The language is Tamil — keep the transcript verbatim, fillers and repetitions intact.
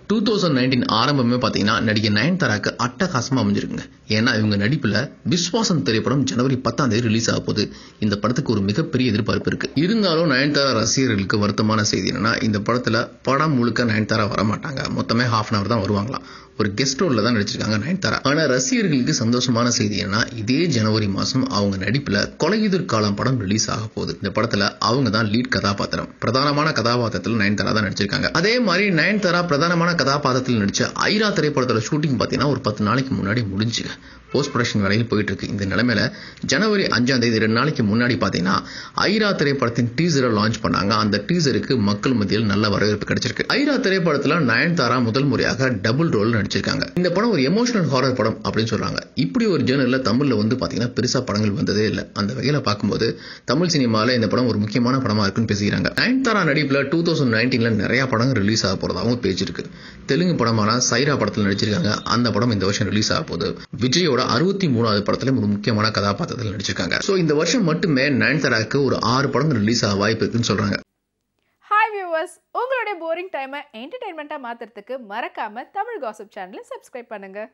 டூ தௌசண்ட் நைன்டீன் ஆரம்பமே பாத்தீங்கன்னா நடிகை நயன்தாராக்கு அட்டகாசமா அமைஞ்சிருக்குங்க. ஏன்னா இவங்க நடிப்புல விஸ்வாசம் திரைப்படம் ஜனவரி பத்தாம் தேதி ரிலீஸ் ஆக போகுது. இந்த படத்துக்கு ஒரு மிகப்பெரிய எதிர்பார்ப்பு இருக்கு. இருந்தாலும் நயன்தாரா ரசிகர்களுக்கு வருத்தமான செய்தி என்னன்னா, இந்த படத்துல படம் முழுக்க நயன்தாரா வரமாட்டாங்க. மொத்தமே ஹாஃப் அன் அவர் தான் வருவாங்களாம். ஒரு கெஸ்ட் ரோல்ல தான் நடிச்சிருக்காங்க நயன்தாரா. ஆனா ரசிகர்களுக்கு சந்தோஷமான செய்தி என்னன்னா, இதே ஜனவரி மாசம் அவங்க நடிப்புல கொலையுதிர் காலம் படம் ரிலீஸ் ஆக போகுது. இந்த படத்துல அவங்க தான் லீட் கதாபாத்திரம். பிரதானமான கதாபாத்திரத்தில் நயன்தாரா தான் நடிச்சிருக்காங்க. அதே மாதிரி நயன்தாரா பிரதானமான கதாபாத்திரத்தில் நடிச்ச ஐரா திரைப்படத்தோட ஷூட்டிங் பாத்தீங்கன்னா ஒரு பத்து நாளைக்கு முன்னாடி முடிஞ்சுங்க. போஸ்ட் ப்ரொடக்ஷன் வேலையில் போயிட்டு இருக்கு. இந்த நிலைமையில ஜனவரி அஞ்சாம் தேதி ரெண்டு நாளைக்கு முன்னாடி பாத்தீங்கன்னா ஐரா திரைப்படத்தின் டீசரை லான்ச் பண்ணாங்க. அந்த டீசருக்கு மக்கள் மத்தியில் நல்ல வரவேற்பு கிடைச்சிருக்கு. ஐரா திரைப்படத்துல நயன்தாரா முதல் முறையாக டபுள் ரோல் நடிச்சிருக்காங்க. இந்த படம் ஒரு எமோஷனல் ஹாரர் படம் அப்படின்னு சொல்றாங்க. இப்படி ஒரு ஜேர்னல்ல தமிழ்ல வந்து பாத்தீங்கன்னா பெருசா படங்கள் வந்ததே இல்ல. அந்த வகையில பார்க்கும்போது தமிழ் சினிமால இந்த படம் ஒரு முக்கியமான படமா இருக்குன்னு பேசிக்கிறாங்க. நயன்தாரா நடிப்புல டூ தௌசண்ட் நைன்டீன்ல நிறைய படங்கள் ரிலீஸ் ஆக போறதாகவும் பேச்சு இருக்கு. தெலுங்கு படமான சைரா படத்தில் நடிச்சிருக்காங்க. அந்த படம் இந்த வருஷம் ரிலீஸ் ஆக போகுது. விஜயோட அறுபத்தி மூணாவது படத்துல ஒரு முக்கியமான கதாபாத்திரத்தில் நடிச்சிருக்காங்க. சோ இந்த வருஷம் மட்டுமே நயன்தாராக்கு ஒரு ஆறு படங்கள் ரிலீஸ் ஆக வாய்ப்பு இருக்குன்னு சொல்றாங்க. ஹாய் வியூவர்ஸ், உங்களுடைய போரிங் டைமை என்டர்டைன்மெண்ட்டாக மாற்றுறதுக்கு மறக்காமல் தமிழ் காசிப் சேனலை சப்ஸ்கிரைப் பண்ணுங்கள்.